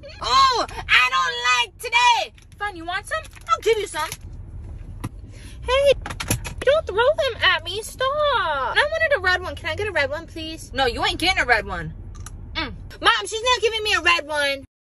Oh, I don't like today. Fine, you want some? I'll give you some. Hey, don't throw them at me. Stop. I wanted a red one. Can I get a red one, please? No, you ain't getting a red one. Mom, she's not giving me a red one.